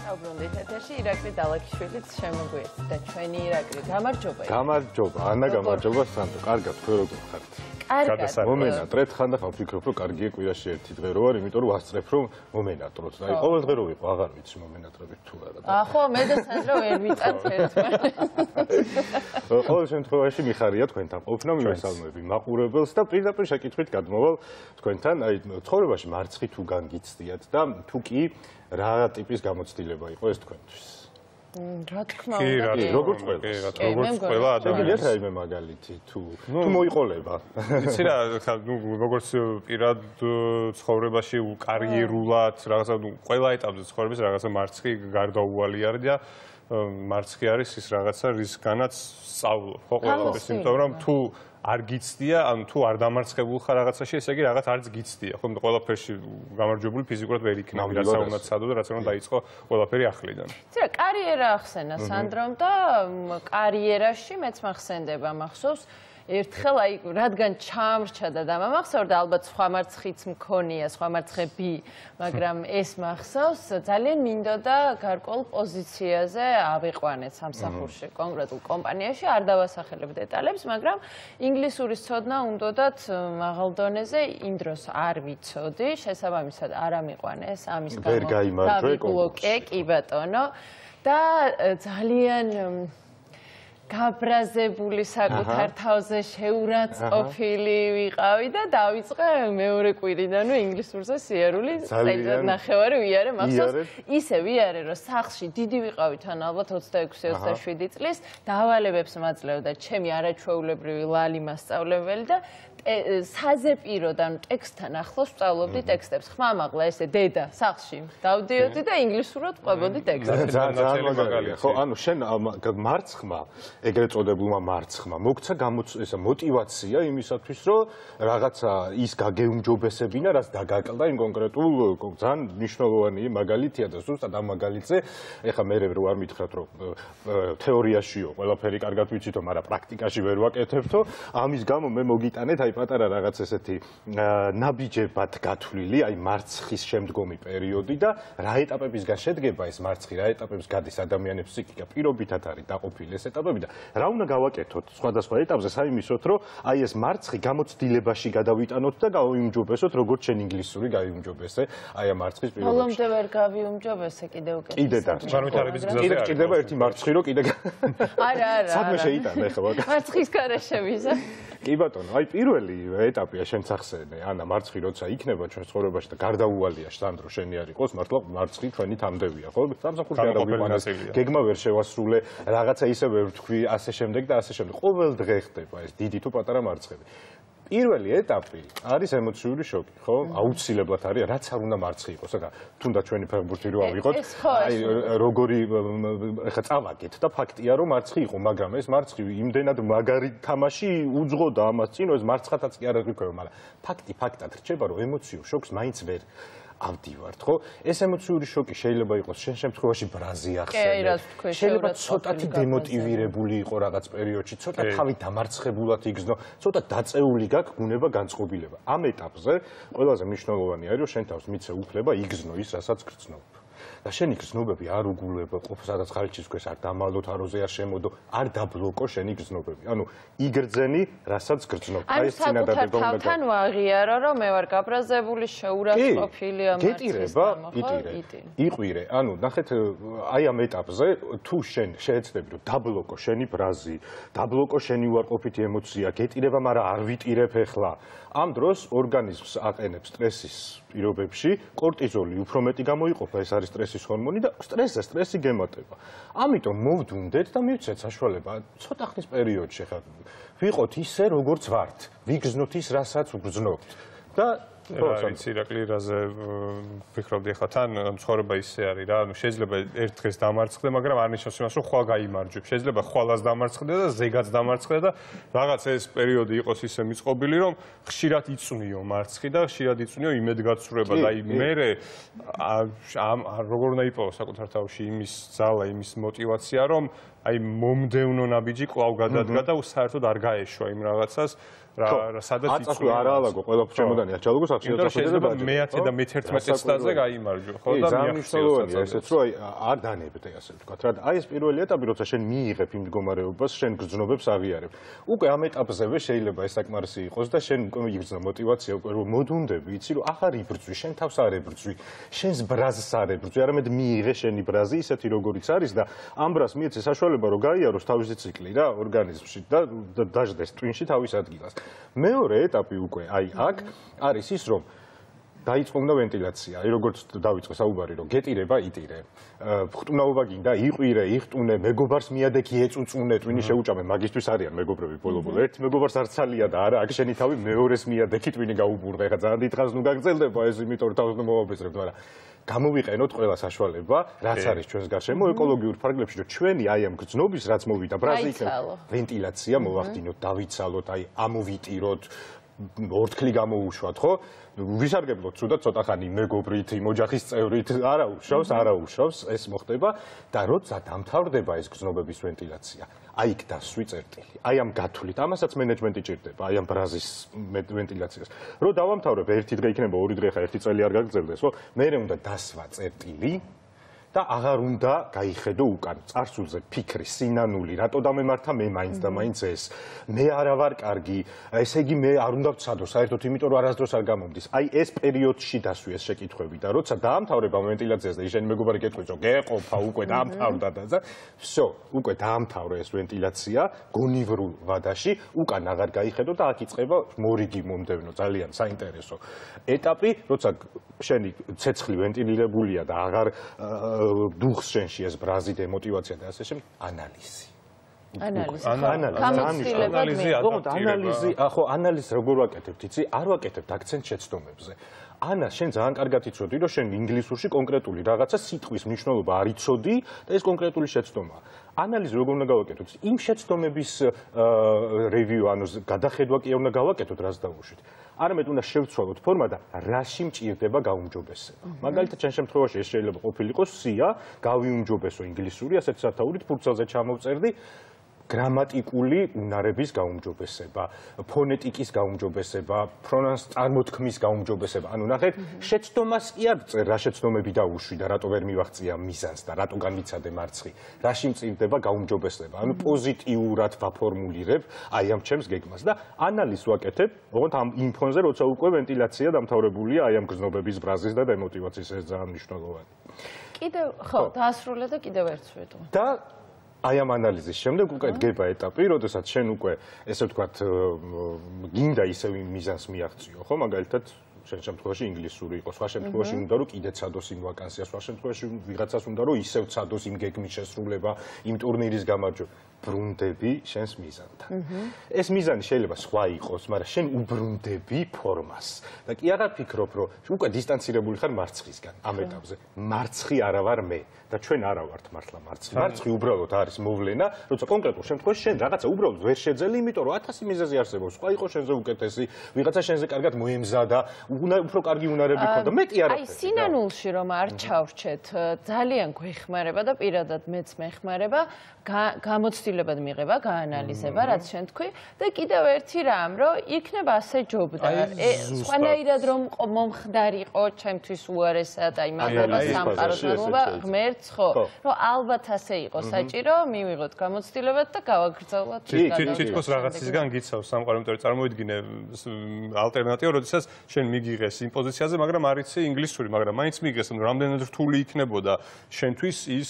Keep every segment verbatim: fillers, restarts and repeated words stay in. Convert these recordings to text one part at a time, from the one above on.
Aubrundit ეთერში ირაკლი დალაქიშვილიც შემოგვიერთდა და ჩვენი ირაკლი გამარჯობა. გამარჯობა, ანა გამარჯობა სანდრო. კარგად, თქვენ როგორ ხართ? კარგად. მომენატრეთ ხანდახან ვფიქრობ, რომ კარგია კვირაში ერთი დღე რო არ, იმიტომ რომ ვასწრებ რომ მომენატროთ. აი, ყოველ დღე რო ვიყო, აღარ ვიცი მომენატრებით თუ არა. ახო, მე და სანდრო ვერ ვიტანთ ერთმანეთს. ყოველ შემთხვევაში მიხარია თქვენთან ყოფნა, მივესალმები მაყურებელს და პირდაპირ შეკითხვით გადმოვალ თქვენთან, აი, ცხოვრებაში მარცხი თუ განგიცდიათ და თუ კი რა ტიპის გამოცდილება იყო ეს თქვენთვის? რა თქმა უნდა. კი, როგორც ყველა, როგორც ყველა ადამიანი. შეგიძლიათ რაიმე მაგალითი თუ თუ მოიყოლება. იცი რა, ხა ნუ როგორც პირად ცხოვრებაში კარიერულად, რაღაცა ნუ ყველა ეტაპზე ცხოვრების რაღაცა მარცხი გარდაუვალი არის და მარცხი არის ის რაღაცა, რისგანაც სწავლობ. ხო, ყველაფერს, იმიტომ რომ თუ არ გიცდია, ან თუ არ დამარცხებულ ხარ რაღაცაში, ესე იგი რაღაც არც გიცდია. ხო, ყველაფერში გამარჯვებული ფიზიკურად ვერ იქნება, რაც უნდა ცადო და რაც უნდა დაიწყო ყველაფერი ახლიდან. იცი რა, კარიერა ახსენა სანდრომ და კარიერაში მეც მახსენდება, მახსოვს ერთხელ აი რადგან ჩამრჩა და დამამახსოვრდა, ალბათ სხვა მარცხიც მქონია, სხვა მარცხები, მაგრამ ეს მახსოვს, ძალიან მინდოდა გარკვეულ პოზიციაზე ავიყვანეთ სამსახურში, კონკრეტულ კომპანიაში, არ დავასახელებ დეტალებს, მაგრამ ინგლისურის ცოდნა უნდოდათ მაღალ დონეზე, იმ დროს არ ვიცოდი, შესაბამისად არ ამიყვანეს, ამის გამო დავიბლოკე, კი ბატონო და ძალიან გაბრაზებული საკუთარ თავზე შეურაცხყოფილი ვიყავი და დავიწყე მეორე კვირიდანვე ინგლისურზე სიარული წელიწად ნახევარი ვიარე, მახსოვს ისე ვიარე, რომ სახლში დიდი ვიყავი თან ალბათ ოცდაექვსი ოცდაშვიდი წლის, დავალებებს მაძლევდა ჩემი არაჩვეულებრივი ლალი მასწავლებელი და საზეპიროდან ტექსტთან ახლოს ვსწავლობდი ტექსტებს. ხმამაღლა ესე დედა სახლში დავდიოდი და ინგლისურად ყვებოდი ტექსტებს. ძალიან მაგალითია. ხო, ანუ შენ მარცხმა, ეგრეთ წოდებულმა მარცხმა, მოგცა ესა მოტივაცია იმისათვის, რომ რაღაცა ის გაგეუმჯობესებინა, რაც დაგაკლდა იმ კონკრეტულ ძალიან მნიშვნელოვანი მაგალითია და ზუსტად ამ მაგალითზე, ეხლა მე რო არ მითხრათ, რომ თეორიაშიო ყველაფერი კარგად ვიცითო, მაგრამ პრაქტიკაში ვერ ვაკეთებთო, ამის გამო მე მოგიტანეთ აი პატარა რაღაც ესეთი ნაბიჯებად გათვლილი, აი მარცხის შემდგომი პერიოდი და რა ეტაპებისგან შედგება ეს მარცხი, რა ეტაპებს გადის ადამიანების ფსიქიკა, პირობითად არის დაყოფილი ეს ეტაპები და რა უნდა გავაკეთოთ სხვადასხვა ეტაპზე, საიმისოთ, რომ აი ეს მარცხი გამოცდილებაში გადავიტანოთ და გავიუმჯობესოთ, როგორც შენ ინგლისური გავიუმჯობესე, აი ამ მარცხის პირობებში. ბოლომდე ვერ გავიუმჯობესე, კიდე უკეთესად. კიდე დარჩა. განვითარების გზაზე კიდე ჭირდება ერთი მარცხი, რომ კიდე არა, არა. სადმე შეიტანე ხო? მარცხის გარეშე ვიზა. კი ბატონო, აი პირველი ეტაპია შენც ახსენე, ანა მარცხი როცა იქნება ჩვენ ცხოვრებაში და გარდაუვალია სანდრო შენი არ იყოს, მართლა მარცხი ჩვენი თამდევია, ხო? სამსახურში არ დავიყვანეს, გეგმა ვერ შევასრულე, რაღაცა ისე ვერ ვთქვი, ასე შემდეგ და ასე შემდეგ. ყოველ დღე ხდება ეს დიდი თუ პატარა მარცხები. პირველი ეტაპი არის ემოციური შოკი, ხო? აუცილებლად არის, რაც არ უნდა მარცხი იყოს, ეხლა თუნდაც ჩვენი ფეხბურთი რო ავიღოთ, აი როგორი ეხლა წავაგეთ და ფაქტია რომ მარცხი იყო, მაგრამ ეს მარცხი იმდენად მაგარი თამაში უძღოდა ამას წინ, ეს მარცხათაც კი არ გიქვევა, მაგრამ ფაქტი ფაქტად რჩება, რომ ემოციურ შოკს მაინც ვერ ავდივართ, ხო? ეს ემოციური შოკი შეიძლება იყოს შენ შემთხვევაში ბრაზი ახსენე. შეიძლება ცოტათი დემოტივირებული იყო რაღაც პერიოდში, ცოტა თავი დამარცხებულად იგრძნო, ცოტა დაწეული გაქვს გუნება განწყობილება. ამ ეტაპზე ყველაზე მნიშვნელოვანი არის, რომ შენ თავს მიცე უფლება იგრძნო ის, რასაც გრძნობ. და შენი გრძნობები არ უგულებო, ყოფ სადაც ხალხის ქვეშ არ დამალოთ, აროზე არ შემოდო, არ დაბლოკო შენი გრძნობები. ანუ იგრძენი, რასაც გრძნობ. აი ეს წინადადება უნდა გავაკეთო. თან ვაღიარო, რომ მე ვარ გაბრაზებული, შეურაცხყოფილი ამ მარცხის გამო, ხო? იყვირე. ანუ ნახეთ, აი ამ ეტაპზე თუ შენ შეეცდები, რომ დაბლოკო შენი ბრაზი, დაბლოკო შენი უარყოფითი ემოცია, გეტირება, მაგრამ არ ვიტირებ ეხლა. ამ დროს ორგანიზმს აყენებს სტრესის პირობებში, კორტიზოლი უფრო მეტი გამოიყოფა, ეს არის სტრესის ჰორმონი და სტრესზე სტრესი გემატება. ამიტომ მოვდუნდეთ და მივცეთ საშუალება ცოტა ხნის პერიოდში ხა ვიყოთ ისე როგორც ვართ, ვიგრძნოთ ის, რასაც ვგრძნობთ და ვიცი ირაკლი რაზე ვფიქრობდი ახლა თან ცხოვრება ისე არის რა, ანუ შეიძლება ერთ დღეს დამარცხდე, მაგრამ არ ნიშნავს იმას, რომ ხვალ გაიმარჯვებ. შეიძლება ხვალას დამარცხდე და ზეგაც დამარცხდე და რაღაც ეს პერიოდი იყოს ისე მიწყობილი, რომ ხშირად იწვნიო მარცხი და ხშირად იწვნიო იმედგაცრუება და აი მერე ამ როგორ უნდა იპოვო საკუთარ თავში იმის ძალა, იმის мотиваცია, რომ აი მომდევნო ნაბიჯი კვლავ გადადგა და საერთოდ არ გაეშვა იმ რაღაცას, რა სადაც იწვია არაალაგო ყველა ჩემოდანი აჭალოგო სახში და შეიძლება მეათე და მეთერთმეტე წელზე გაიმარჯვო ხო და მიახსოვია ესეც რომ არ დანებდე ასე ვთქვათ რა აი ეს პირველი ეტაპი როცა შენ მიიღებ იმ მდგომარეობას შენ გრძნობებს აღიარებ უკვე ამ ეტაპზევე შეიძლება ეს საკმარისი იყოს და შენ უკვე იგრძნო мотиваცია უკვე რომ მოდუნდები იცი რომ აღარ იბრძვი შენ თავს არ ებრძვი შენს ბრაზს არ ებრძვი არამედ მიიღე შენი ბრაზი ისეთი როგორიც არის და ამ ბრაზს მიეცე საშუალება რომ გაიაროს თავისი ციკლი რა ორგანიზმში და დაждდეს ტვინში თავის ადგილას მეორე ეტაპი უკვე აი აქ არის ის რომ დაიწყო უნდა ვენტილაცია აი როგორც დავიწყე საუბარი რომ გეტირება იტირე ხტუნაობა გინდა იყვირე იხტუნე მეგობარს მიადექი ეწუწუნე ტვინი შეუჭამე მაგისთვის არიან მეგობრები ბოლო-ბოლო ერთ მეგობარს არ ცალია და არა აქ შენი თავი მეორეს მიადექი ტვინი გაუბურღე ხა ძალიან დიდ ხანს ნუ გაგრძელდება ეს იმიტომ რომ თავს მოვაბეზრებთ მაგრამ გამოვიყენოთ ყველა საშუალება რაც არის ჩვენს გარშემო ეკოლოგიურ ფარგლებში რომ ჩვენი აი ამ გრძნობის რაც მოვიდა ბრაზი იქნება ვენტილაცია მოვახდინოთ დავიცალოთ აი ამოვიტიროთ ორთქლი გამოუშვათ ხო ვისარგებლოთ ცუდად ცოტა ხანი მეგობრით ოჯახის წევრით არა უშავს არა უშავს ეს მოხდება და როცა დამთავრდება ეს გრძნობების ვენტილაცია აი იქ დასვი წერტილი აი ამ გათვლით ამასაც მენეჯმენტი ჭირდება აი ამ ბრაზის ვენტილაციას რო დავამთავრებ ერთი დღე იქნება ორი დღე ხა ერთი წელი არ გაგრძელდეს ხო მე უნდა დასვა წერტილი და აღარ უნდა გაიხედო უკან წარსულზე ფიქრი სინანული რატო დამემართა მე მაინც და მაინც ეს მე არა ვარ კარგი ესე იგი მე არ უნდა ვცადო საერთოდ იმიტომ რომ არასდროს არ გამომდის აი ეს პერიოდში დასვი ეს შეკითხვები და როცა დაამთავრებ ამ ვენტილაციას და ისინი მეგობარი გეტყვით რომ გეყოფა უკვე დაამთავრდა და всё უკვე დაამთავრე ეს ვენტილაცია გონივრულ ვადაში უკან აღარ გაიხედო და აქ იწყება მორიგი მომდევნო ძალიან საინტერესო ეტაპი როცა შენი ცეცხლი ვენტილირებულია და აღარ დუხს შენში ეს ბრაზი და мотиваცია და ასე შემდეგ ანალიზი ანალიზი ანალიზი ანალიზი ხო ანალიზი როგორ ვაკეთებთ იცი არ ვაკეთებთ აქცენტ შეცდომებზე ანა შენ ძალიან კარგად იცოდი რომ შენ ინგლისურში კონკრეტული რაღაცა სიტყვის მნიშვნელობა არ იცოდი და ეს კონკრეტული შეცდომაა ანალიზი როგორ უნდა გავაკეთოთ იმ შეცდომების რევიუ ანუ გადახედვა კი არ უნდა გავაკეთოთ რაც დავუშვით არამედ უნდა შევცვალოთ ფორმა და რაში მჭირდება გაუმჯობესება მაგალითად ჩემ შემთხვევაში ეს შეიძლება ყოფილიყო სია გავიუმჯობესო ინგლისური ასეთ სათაურით ფურცელზე ჩამოვწერდი გრამატიკული უნარების გაუმჯობესება, ფონეტიკის გაუმჯობესება, პრონანს წარმოთქმის გაუმჯობესება. ანუ ნახეთ, შეცდომას კი არ წერ, რა შეცდომები დაუშვი და რატო ვერ მივაღწია მიზანს და რატო განვიცადე მარცხი. რაში მწირდება გაუმჯობესება. ანუ პოზიტიურად ვაფორმულირებ აი ამ ჩემს გეგმას და ანალიზს ვაკეთებ, ოღონდ ამ იმ ფონზე, როცა უკვე ვენტილაცია დამთავრებულია აი ამ გრძნობების ბრაზის და დემოტივაციის ეს ძალიან მნიშვნელოვანი. კიდევ ხო, დაასრულე და კიდევ ერთს ვეტყვი. და აი ამ ანალიზის შემდეგ უკვე დგება ეტაპი, როდესაც შენ უკვე ესე ვთქვათ გინდა ისევ იმ მიზანს მიაღწიო, ხო, მაგალითად შენ შემთხვევაში ინგლისური იყო, სხვა შემთხვევაში უნდა რომ კიდე ცადოს იმ ვაკანსიას, სხვა შემთხვევაში ვიღაცას უნდა რომ ისევ ცადოს იმ გეგმის შესრულება, იმ ტურნირის გამარჯვება. ბრუნდები შენს მიზანთან. ეს მიზანი შეიძლება სხვა იყოს, მაგრამ შენ უბრუნდები ფორმას. და კი აღარ ფიქრობ, რომ უკვე დისტანცირებული ხარ მარცხისგან ამ ეტაპზე. მარცხი არა ვარ მე და ჩვენ არა ვართ მართლა მარცხი. მარცხი უბრალოდ არის მოვლენა, როცა კონკრეტულ შემთხვევაში შენ რაღაცა უბრალოდ ვერ შეძელი, იმიტომ რომ ათასი მიზეზი არსებობს. სხვა იყო შენზე უკეთესი, ვიღაცა შენზე კარგად მოემზადა, უფრო კარგი უნარები ქონდა. მეტი არა. აი სინანულში რომ არ ჩავრჩეთ, ძალიან გვეხმარება და პირადად მეც მეხმარება გამოცდილებად მიღება, გაანალიზება, რაც შენ თქვი და კიდევ ერთი რამ, რომ იქნება ასე ჯობდა. სხვანაირად რომ მომხდარიყო ჩემთვის უარესად, აი მაგალითად სამყაროს მიღება ღმერთს, ხო, რომ ალბათ ასე იყო საჭირო, მივიღოთ გამოცდილებად და გავაგრძელოთ. თითქოს რაღაცისგან გიცავს სამყარო, იმიტომ რომ წარმოვიდგინე ალტერნატივა, როდესაც შენ მიგიღეს იმ პოზიციაზე, მაგრამ არ იცი ინგლისური, მაგრამ მაინც მიგიღეს, რომ რამდენად რთული იქნებოდა შენთვის ის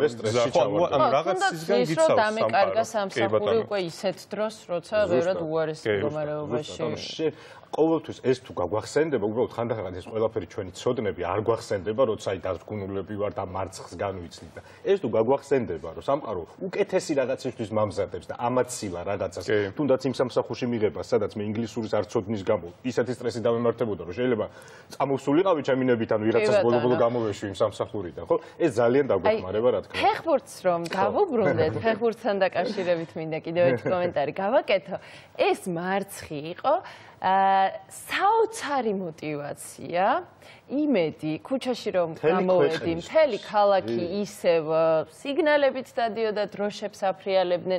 რაღაცის ის რომ დამეკარგა სამსახური უკვე ისეთ დროს, როცა ბევრად უარეს მდგომარეობაში. ყოველთვის ეს თუ გაგვახსენდება, უბრალოდ ხანდახან ეს ყველაფერი ჩვენი ცოდნები არ გვახსენდება, როცა აი დაზრგუნულები ვართ და მარცხს განვიცნით და ეს თუ გაგვახსენდება, რომ სამყარო უკეთესი რაღაცისთვის მამზადებს და ამაცილა რაღაცას, თუნდაც იმ სამსახურში მიღება, სადაც მე ინგლისურის არ ცოდნის გამო ისეთი სტრესი დავემართებოდა, რომ შეიძლება წამოსულიყავი ჩემინებით, ანუ ვიღაცას ბოლო-ბოლო გამოვეშვი იმ სამსახურიდან, ხო? ეს ძალიან დაგვეხმარება, რა თქმა უნდა. ფეხბურთს რომ გავუბრუნდეთ, ფეხბურთთან დაკავშირებით მინდა კიდევ ერთი კომენტარი გავაკეთო. ეს მარცხი იყო საოცარი мотиваცია, იმედი, ქუჩაში რომ გამოვედი, მთელი ქალაქი ისევ სიგნალებით დადიოდა, დროშებს აფრიალებდნენ.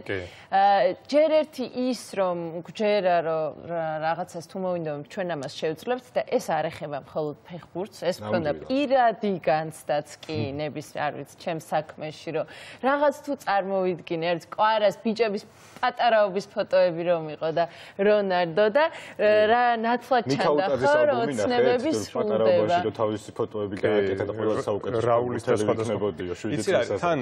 ჯერ ერთი ის რომ გვჯერა რომ რაღაცას თუ მოვინდა ჩვენ ამას შევძლებთ და ეს არ ეხება მხოლოდ ფეხბურთს, ეს მქონდა პირადი განცდაც კი ნებისმიერ არ ვიცი ჩემს საქმეში რომ რაღაც თუ წარმოვიდგინე, არის კვარას ბიჭების პატარაობის ფოტოები რომ იყო და რონალდო და რა ნათლად ჩანდა ხო რომ ოცნებები სრულდება. რომ თავისი ფოტოები გააკეთა და ყველა საუკეთესო რაულის და სხვადასხვა. იცი რა, თან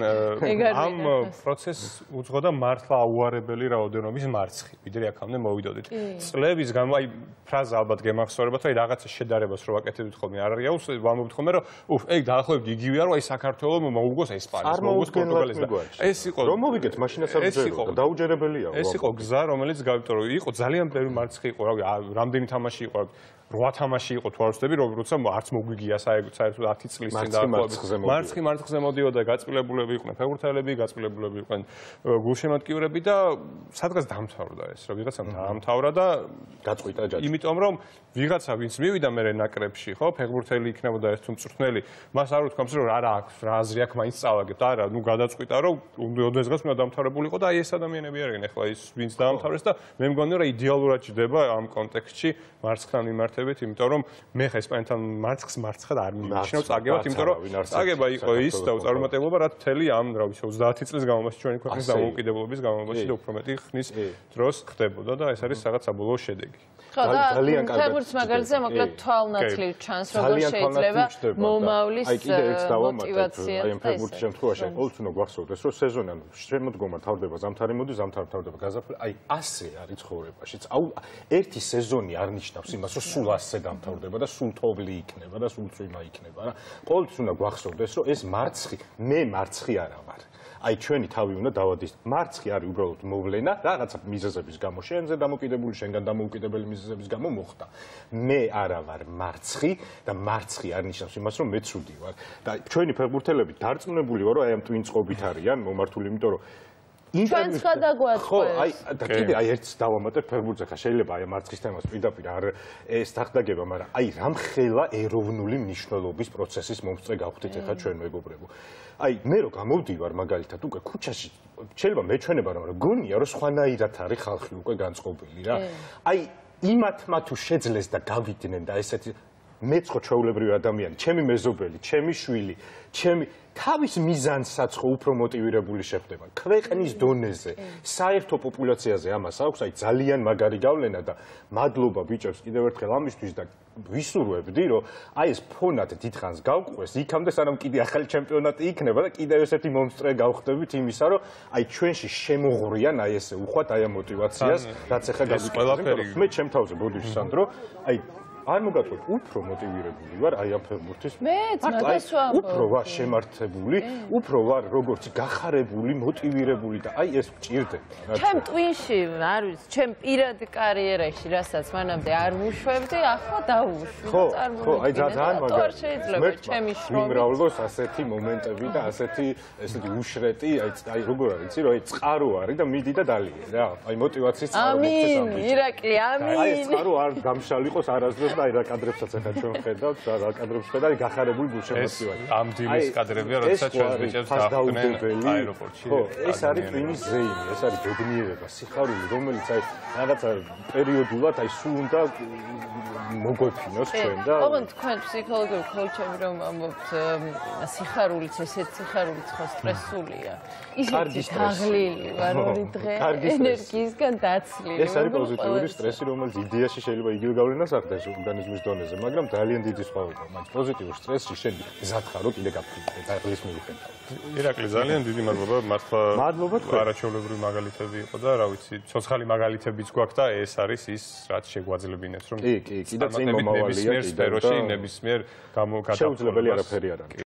ამ პროცესს უძღოდა მართლა აუარებელი რაოდენობის მარცხი, ვიდრე აქამდე მოვიდოდით. წლების გამო აი ფრაზა ალბათ გემახსოვრებათ, აი რაღაცა შედარებას რო ვაკეთებდით ხოლმე, არ არიაუს ვამბობთ ხოლმე რომ უფ, ეგ დაახლოებით იგივეა რომ აი საქართველოს მოუგოს ესპანეთს, მოუგოს პორტუგალიას და ეს იყო რომ მოვიგეთ მაშინაც არ ვძერო და დაუჯერებელია. ეს იყო გზა, რომელიც გავიტო რომ იყო ძალიან ბევრი მარცხი იყო, რავი, რამდენი თამაში იყო, რვა თამაში იყო თუ არ ვცდები, როცა არც მოგვიგია საერთოდ ათი წლის წინ დაახლოებით. მარცხი მარცხზე მოდიოდა, გაწყვილებულები იყვნენ ფეხბურთელები, გაწყვილებულები იყვნენ გულშემატკივრები და სადღაც დამთავრდა ეს, რომ ვიღაცამ დაამთავრა და გაწყვიტა ჯაჭვი. იმიტომ რომ ვიღაცა ვინც მივიდა მე ნაკრებში, ხო, ფეხბურთელი იქნებოდა ეს თუ მწვრთნელი, მას არ უთქვამს რომ არა აქვს, რა აზრი აქვს, მაინც წავაგებთ. არა, ნუ გადაწყვიტა რომ ოდესღაც უნდა დამთავრებული იყო და აი ეს ადამიანები არიან ახლა ის ვინც დაამთავრეს და მე მგონი რომ იდეალურად ჯდება ამ კონტექსტში მარცხთან მიმართებით, იმიტომ რომ მე ხა ესპანეთთან მარცხს მარცხად არ მიიჩნევ, წაგებათ, იმიტომ რომ წაგება იყო ის და უწარმოებელობა რაც მთელი ამ რა ვიცი ოცდაათი წლის განმავლობაში ჩვენი ქვეყნის დამოუკიდებლობის განმავლობაში და უფრო მეტი ხნის დროს ხდებოდა და ეს არის რაღაც საბოლოო შედეგი. ხო და ფეხბურთს მაგალითზე მოკლედ თვალნათლივ ჩანს, როგორ შეიძლება მომავლის мотиваცია. აი ამ ფეხბურთის შემთხვევაში ყოველთვის უნდა გვახსოვდეს, რომ სეზონი ანუ შემოდგომა თავდება, ზამთარი მოდის, ზამთარი თავდება, გაზაფხული, აი ასე არის ცხოვრებაშიც. აუ ერთი სეზონი არ ნიშნავს იმას, რომ სულ ასე დამთავრდება და სულ თოვლი იქნება და სულ წვიმა იქნება რა. ყოველთვის უნდა გვახსოვდეს, რომ ეს მარცხი, მე მარცხი არა ვარ. აი ჩვენი თავი უნდა დავადის. მარცხი არის უბრალოდ მოვლენა, რაღაცა მიზეზების გამო, შენზე დამოკიდებული, შენგან დამოუკიდებელი მიზეზების გამო მოხდა. მე არა ვარ მარცხი და მარცხი არ ნიშნავს იმას, რომ მე ცუდი ვარ. და ჩვენი ფეხბურთელები დარწმუნებული ვარო, აი ამ ტვინწყობით არიან მომართული, იმიტომ რომ ჩვენც გადაგვაწყვეს. ხო, აი და კიდე აი ერთს დავამატებ ფეხბურთზე ხა შეიძლება აი მარცხის თემას პირდაპირ არ ეს დახდაგება, მაგრამ აი რამხელა ეროვნული მნიშვნელობის პროცესის მომსწრე გავხდით ახლა ჩვენ მეგობრებო. აი მე რო გამოვდივარ მაგალითად უკვე ქუჩაში შეიძლება მეჩვენება რომ გონია რომ სხვანაირად არის ხალხი უკვე განწყობილი რა. აი იმათმა თუ შეძლეს და გავიდნენ და ესეთი მეწყო ჩვეულებრივი ადამიანი, ჩემი მეზობელი, ჩემი შვილი, ჩემი თავის მიზანსაც ხო უფრო მოტივირებული შეხვდება. ქვეყნის დონეზე, საერთო პოპულაციაზე ამას აქვს, აი ძალიან მაგარი გავლენა და მადლობა ბიჭებს კიდევ ერთხელ ამისთვის და ვისურვებდი, რომ აი ეს ფონად დიდხანს გავყვეს, იქამდე სანამ კიდე ახალი ჩემპიონატი იქნება და კიდევ ესეთი მომსწრე გავხდებით იმისა, რომ აი ჩვენში შემოღრიან აი ესე უხვად აი ამ мотиваციას, რაც ახლა გავიკეთე. მე ჩემ თავზე ბოდიში სანდრო, აი არ მოგაწყვეტ, უფრო მოტივირებული ვარ აი ამ ფეხბურთის. მეც მაგას ვამბობ. უფრო ვარ შემართებული, უფრო ვარ როგორც გახარებული, მოტივირებული და აი ეს გჭირდება. ჩემ ტვინში, არ ვიცი, ჩემ პირადი კარიერაში, რასაც მანამდე არ ვუშვებდი, ახლა დავუშვი. ხო, ხო, აი ძალიან მაგარი. შეიძლება ჩემი შრომით მიმრავლოს ასეთი მომენტები და ასეთი ესეთი უშრეტი, აი აი როგორ არის, იცი, რომ აი წყარო არის და მიდი და დალიე რა. აი мотиваციის წყარო მოხდეს ამ ბიჭს. ამინ, ირაკლი, ამინ. აი ეს წყარო არ გამშალიყოს არასდროს და აი რა კადრებსაც ახლა ჩვენ ხედავთ, რა კადრებს ხედავთ, გახარებული გულშემატკივარი. ამ დილის კადრებია, როდესაც ჩვენ ბიჭებს დახვდნენ აეროპორტში. ხო, ეს არის ტვინის ზეიმი, ეს არის ბედნიერება, სიხარული, რომელიც აი რაღაცა პერიოდულად აი სულ უნდა მოგვეფინოს ჩვენ და ოღონდ თქვენ ფსიქოლოგიური ქოუჩები რომ ამბობთ სიხარულიც ესეთ სიხარულიც ხო სტრესულია. ისეთი თაღლილი ვარ ორი დღე ენერგიისგან დაცლილი. ეს არის პოზიტიური სტრესი, რომელიც იდეაში შეიძლება იგივე გავლენას ახდენს ორგანიზმის დონეზე, მაგრამ ძალიან დიდი სხვაობაა. მაინც პოზიტიურ სტრესში შენ გზად ხარო კიდე გაფრინდე და ღლის მიუხედავ. ირაკლი, ძალიან დიდი მადლობა, მართლა მადლობა თქვენ. არაჩვეულებრივი მაგალითები იყო და რა ვიცი, ცოცხალი მაგალითებიც გვაქვს და ეს არის ის, რაც შეგვაძლებინეთ, რომ კი, კი, კი და წინ მომავალია ნებისმიერ სფეროში, ნებისმიერ გამოგადაფრენას შეუძლებელი არაფერი არ არის.